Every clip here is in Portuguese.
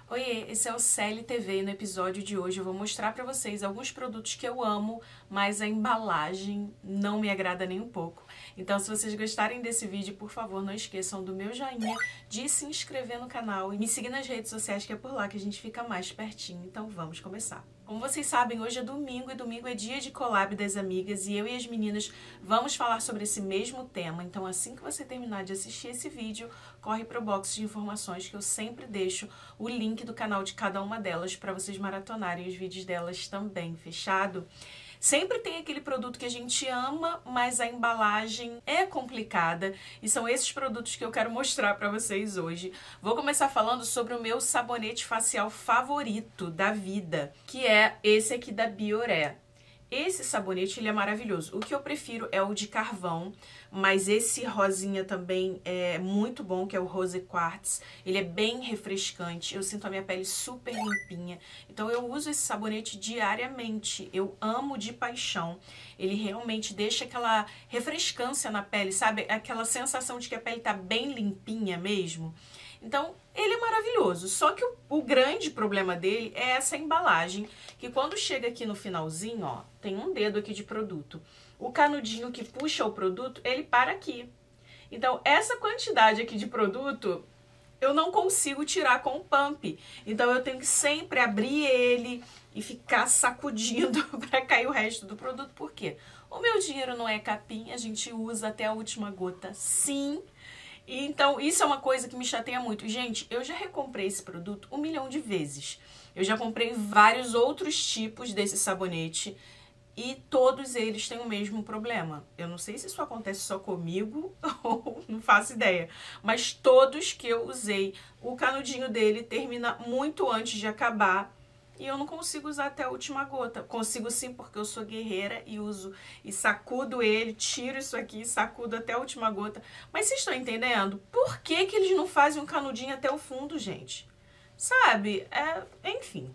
Oiê, esse é o CLTV e no episódio de hoje eu vou mostrar pra vocês alguns produtos que eu amo, mas a embalagem não me agrada nem um pouco. Então, se vocês gostarem desse vídeo, por favor, não esqueçam do meu joinha, de se inscrever no canal e me seguir nas redes sociais, que é por lá que a gente fica mais pertinho. Então, vamos começar. Como vocês sabem, hoje é domingo e domingo é dia de collab das amigas e eu e as meninas vamos falar sobre esse mesmo tema. Então, assim que você terminar de assistir esse vídeo, corre pro box de informações que eu sempre deixo o link do canal de cada uma delas para vocês maratonarem os vídeos delas também, fechado? Sempre tem aquele produto que a gente ama, mas a embalagem é complicada e são esses produtos que eu quero mostrar para vocês hoje. Vou começar falando sobre o meu sabonete facial favorito da vida, que é esse aqui da Bioré. Esse sabonete, ele é maravilhoso. O que eu prefiro é o de carvão, mas esse rosinha também é muito bom, que é o Rose Quartz. Ele é bem refrescante, eu sinto a minha pele super limpinha. Então eu uso esse sabonete diariamente, eu amo de paixão. Ele realmente deixa aquela refrescância na pele, sabe? Aquela sensação de que a pele tá bem limpinha mesmo. Então, ele é maravilhoso, só que o grande problema dele é essa embalagem, que quando chega aqui no finalzinho, ó, tem um dedo aqui de produto. O canudinho que puxa o produto, ele para aqui. Então, essa quantidade aqui de produto, eu não consigo tirar com o pump. Então, eu tenho que sempre abrir ele e ficar sacudindo para cair o resto do produto. Por quê? O meu dinheiro não é capim, a gente usa até a última gota, sim. Então, isso é uma coisa que me chateia muito. Gente, eu já recomprei esse produto 1 milhão de vezes. Eu já comprei vários outros tipos desse sabonete e todos eles têm o mesmo problema. Eu não sei se isso acontece só comigo ou não faço ideia. Mas todos que eu usei, o canudinho dele termina muito antes de acabar. E eu não consigo usar até a última gota. Consigo sim, porque eu sou guerreira e uso e sacudo ele, tiro isso aqui e sacudo até a última gota. Mas vocês estão entendendo? Por que que eles não fazem um canudinho até o fundo, gente? Sabe? Enfim,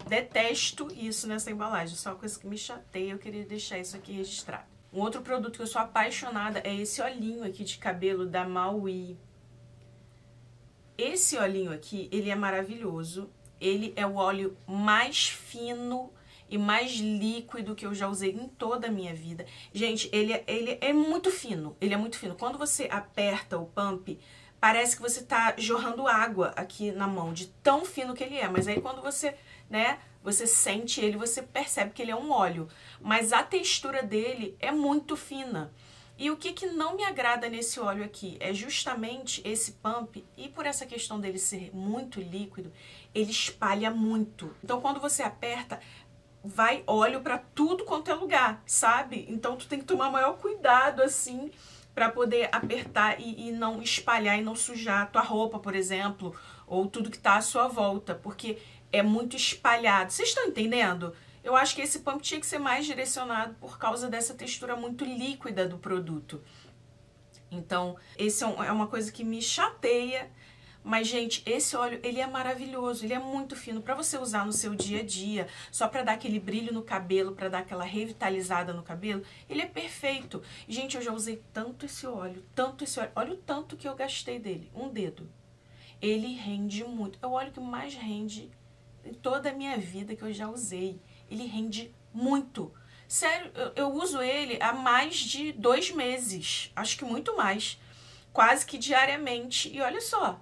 detesto isso nessa embalagem. Só uma coisa que me chateia, eu queria deixar isso aqui registrado. Um outro produto que eu sou apaixonada é esse olhinho aqui de cabelo da Maui. Esse olhinho aqui, ele é maravilhoso. Ele é o óleo mais fino e mais líquido que eu já usei em toda a minha vida. Gente, ele é muito fino. Ele é muito fino. Quando você aperta o pump, parece que você tá jorrando água aqui na mão, de tão fino que ele é. Mas aí quando você, você sente ele, você percebe que ele é um óleo. Mas a textura dele é muito fina. E o que não me agrada nesse óleo aqui é justamente esse pump, e por essa questão dele ser muito líquido, ele espalha muito. Então, quando você aperta, vai óleo pra tudo quanto é lugar, sabe? Então, tu tem que tomar maior cuidado, assim, pra poder apertar e não espalhar e não sujar a tua roupa, por exemplo, ou tudo que tá à sua volta, porque é muito espalhado. Vocês estão entendendo? Eu acho que esse pump tinha que ser mais direcionado por causa dessa textura muito líquida do produto. Então, esse é uma coisa que me chateia. Mas, gente, esse óleo, ele é maravilhoso, ele é muito fino para você usar no seu dia a dia, só para dar aquele brilho no cabelo, para dar aquela revitalizada no cabelo, ele é perfeito. Gente, eu já usei tanto esse óleo, olha o tanto que eu gastei dele, um dedo. Ele rende muito, é o óleo que mais rende em toda a minha vida que eu já usei. Ele rende muito. Sério, eu uso ele há mais de 2 meses. Acho que muito mais. Quase que diariamente. E olha só.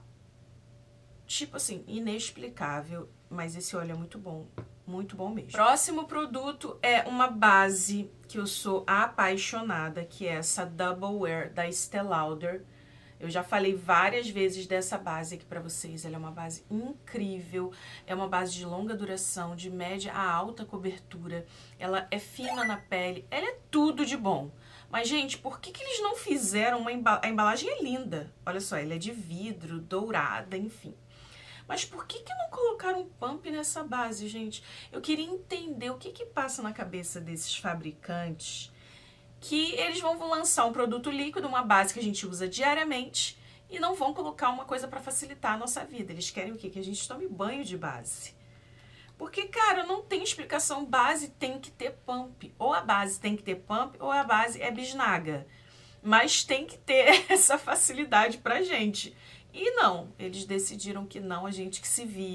Tipo assim, inexplicável. Mas esse óleo é muito bom. Muito bom mesmo. Próximo produto é uma base que eu sou apaixonada. Que é essa Double Wear da Estée Lauder. Eu já falei várias vezes dessa base aqui pra vocês. Ela é uma base incrível. É uma base de longa duração, de média a alta cobertura. Ela é fina na pele. Ela é tudo de bom. Mas, gente, por que eles não fizeram uma embalagem? A embalagem é linda. Olha só, ela é de vidro, dourada, enfim. Mas por que não colocaram um pump nessa base, gente? Eu queria entender o que passa na cabeça desses fabricantes, que eles vão lançar um produto líquido, uma base que a gente usa diariamente, e não vão colocar uma coisa para facilitar a nossa vida. Eles querem o quê? Que a gente tome banho de base. Porque, cara, não tem explicação. Base tem que ter pump. Ou a base tem que ter pump, ou a base é bisnaga. Mas tem que ter essa facilidade pra gente. E não, eles decidiram que não, a gente que se vire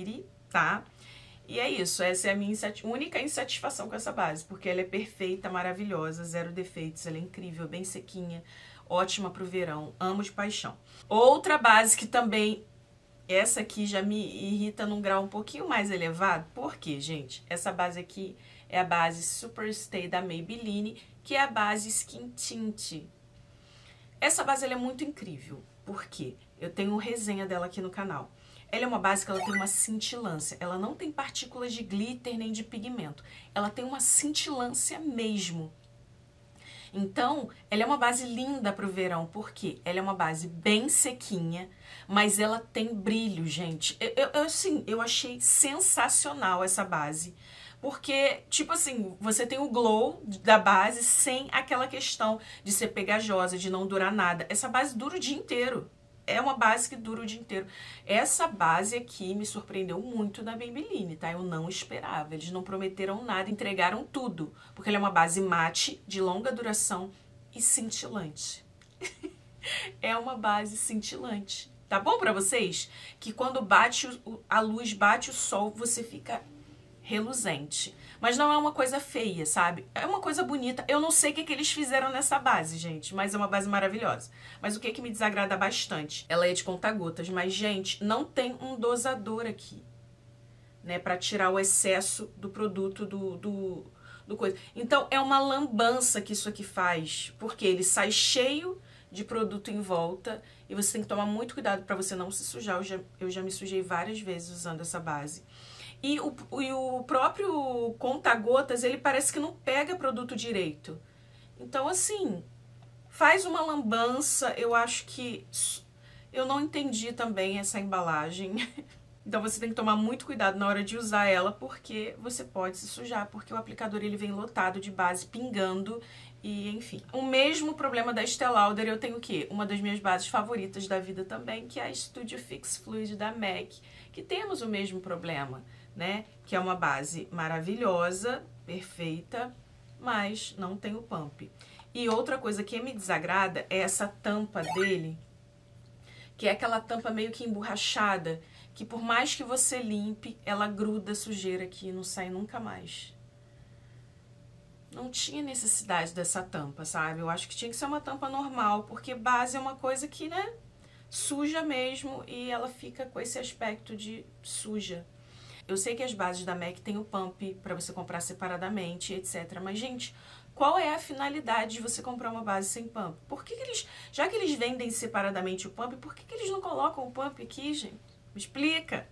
tá? E é isso, essa é a minha única insatisfação com essa base, porque ela é perfeita, maravilhosa, zero defeitos, ela é incrível, bem sequinha, ótima pro verão, amo de paixão. Outra base que também, essa aqui já me irrita num grau um pouquinho mais elevado, por quê, gente? Essa base aqui é a base Superstay da Maybelline, que é a base Skin Tint. Essa base ela é muito incrível, porque eu tenho resenha dela aqui no canal. Ela é uma base que ela tem uma cintilância, ela não tem partículas de glitter nem de pigmento, ela tem uma cintilância mesmo. Então, ela é uma base linda para o verão, porque ela é uma base bem sequinha, mas ela tem brilho, gente. Eu achei sensacional essa base, porque, tipo assim, você tem o glow da base sem aquela questão de ser pegajosa, de não durar nada. Essa base dura o dia inteiro. É uma base que dura o dia inteiro. Essa base aqui me surpreendeu muito da Maybelline, tá? Eu não esperava. Eles não prometeram nada, entregaram tudo. Porque ela é uma base mate, de longa duração e cintilante. É uma base cintilante. Tá bom pra vocês? Que quando bate a luz, bate o sol, você fica reluzente. Mas não é uma coisa feia, sabe? É uma coisa bonita. Eu não sei o que eles fizeram nessa base, gente, mas é uma base maravilhosa. Mas o que me desagrada bastante? Ela é de conta-gotas, mas, gente, não tem um dosador aqui, né? Pra tirar o excesso do produto do coisa. Então, é uma lambança que isso aqui faz, porque ele sai cheio de produto em volta e você tem que tomar muito cuidado pra você não se sujar. Eu já me sujei várias vezes usando essa base. E o próprio conta-gotas, ele parece que não pega produto direito. Então, assim, faz uma lambança. Eu acho que eu não entendi também essa embalagem. Então, você tem que tomar muito cuidado na hora de usar ela, porque você pode se sujar, porque o aplicador ele vem lotado de base, pingando e, enfim. O mesmo problema da Estée Lauder, eu tenho o quê? Uma das minhas bases favoritas da vida também, que é a Studio Fix Fluid da MAC, que temos o mesmo problema, né? Que é uma base maravilhosa, perfeita, mas não tem o pump. E outra coisa que me desagrada é essa tampa dele, que é aquela tampa meio que emborrachada, que por mais que você limpe, ela gruda sujeira aqui e não sai nunca mais. Não tinha necessidade dessa tampa, sabe? Eu acho que tinha que ser uma tampa normal, porque base é uma coisa que, né, suja mesmo e ela fica com esse aspecto de suja. Eu sei que as bases da MAC tem o pump para você comprar separadamente, etc. Mas, gente, qual é a finalidade de você comprar uma base sem pump? Por que eles, já que eles vendem separadamente o pump, por que eles não colocam o pump aqui, gente? Me explica.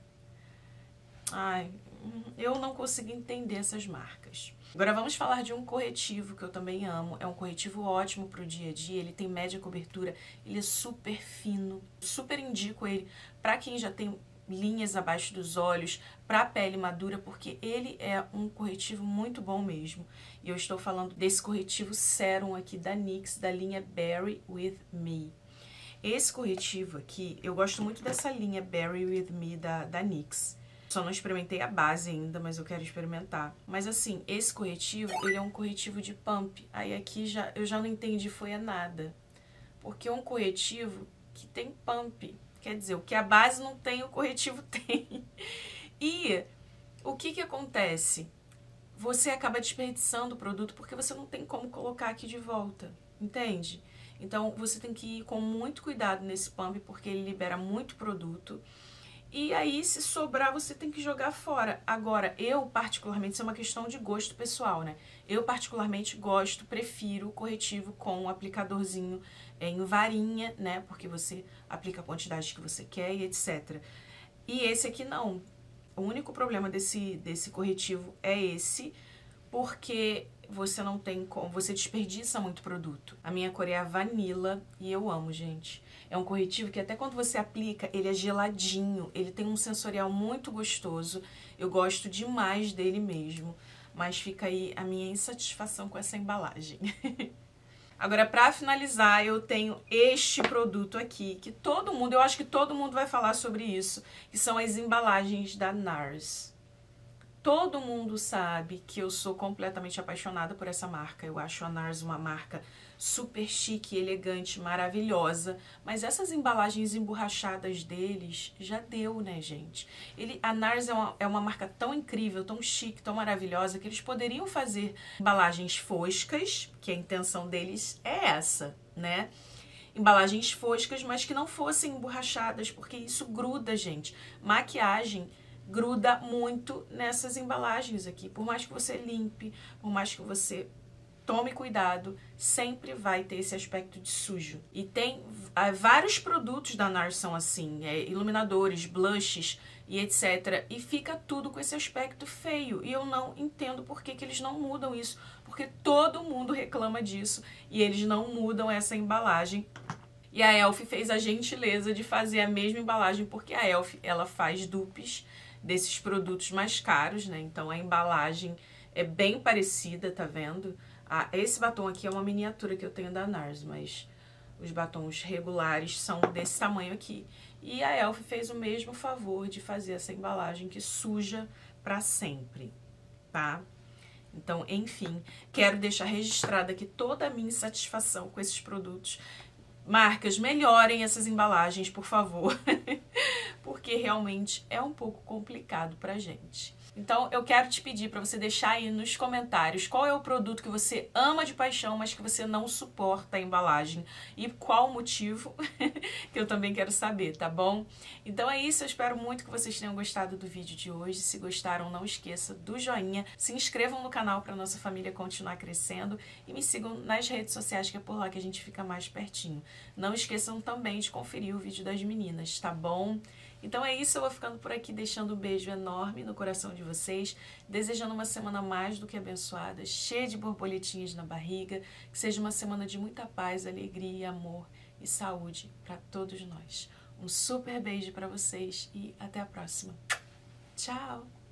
Ai, eu não consigo entender essas marcas. Agora vamos falar de um corretivo que eu também amo. É um corretivo ótimo pro dia a dia, ele tem média cobertura, ele é super fino. Super indico ele para quem já tem linhas abaixo dos olhos, para pele madura, porque ele é um corretivo muito bom mesmo. E eu estou falando desse corretivo Serum aqui da NYX, da linha Berry With Me. Esse corretivo aqui, eu gosto muito dessa linha Berry With Me da NYX. Só não experimentei a base ainda, mas eu quero experimentar. Mas assim, esse corretivo, ele é um corretivo de pump. Aí aqui eu já não entendi foi a nada. Porque é um corretivo que tem pump. Quer dizer, o que a base não tem, o corretivo tem. E o que acontece? Você acaba desperdiçando o produto porque você não tem como colocar aqui de volta, entende? Então, você tem que ir com muito cuidado nesse pump, porque ele libera muito produto. E aí, se sobrar, você tem que jogar fora. Agora, eu particularmente, isso é uma questão de gosto pessoal, né? Eu particularmente prefiro o corretivo com um aplicadorzinho em varinha, né? Porque você aplica a quantidade que você quer e etc. E esse aqui não. O único problema desse corretivo é esse, porque você não tem como, você desperdiça muito produto. A minha cor é a Vanilla e eu amo, gente. É um corretivo que até quando você aplica, ele é geladinho, ele tem um sensorial muito gostoso. Eu gosto demais dele mesmo, mas fica aí a minha insatisfação com essa embalagem. Agora, pra finalizar, eu tenho este produto aqui, que eu acho que todo mundo vai falar sobre isso, que são as embalagens da NARS. Todo mundo sabe que eu sou completamente apaixonada por essa marca. Eu acho a NARS uma marca super chique, elegante, maravilhosa. Mas essas embalagens emborrachadas deles já deu, né, gente? A NARS é uma marca tão incrível, tão chique, tão maravilhosa, que eles poderiam fazer embalagens foscas, que a intenção deles é essa, né? Embalagens foscas, mas que não fossem emborrachadas, porque isso gruda, gente. Maquiagem gruda muito nessas embalagens aqui. Por mais que você limpe, por mais que você tome cuidado, sempre vai ter esse aspecto de sujo. E tem vários produtos da NARS são assim, iluminadores, blushes e etc. E fica tudo com esse aspecto feio. E eu não entendo por que eles não mudam isso. Porque todo mundo reclama disso e eles não mudam essa embalagem. E a Elf fez a gentileza de fazer a mesma embalagem, porque a Elf, ela faz dupes desses produtos mais caros, né? Então a embalagem é bem parecida, tá vendo? Esse batom aqui é uma miniatura que eu tenho da NARS, mas os batons regulares são desse tamanho aqui. E a Elf fez o mesmo favor de fazer essa embalagem que suja pra sempre, tá? Então, enfim, quero deixar registrada aqui toda a minha insatisfação com esses produtos. Marcas, melhorem essas embalagens, por favor, porque realmente é um pouco complicado pra gente. Então, eu quero te pedir para você deixar aí nos comentários qual é o produto que você ama de paixão, mas que você não suporta a embalagem e qual o motivo, que eu também quero saber, tá bom? Então é isso, eu espero muito que vocês tenham gostado do vídeo de hoje. Se gostaram, não esqueça do joinha, se inscrevam no canal para nossa família continuar crescendo e me sigam nas redes sociais, que é por lá que a gente fica mais pertinho. Não esqueçam também de conferir o vídeo das meninas, tá bom? Então é isso, eu vou ficando por aqui, deixando um beijo enorme no coração de vocês, desejando uma semana mais do que abençoada, cheia de borboletinhas na barriga, que seja uma semana de muita paz, alegria, amor e saúde para todos nós. Um super beijo para vocês e até a próxima. Tchau!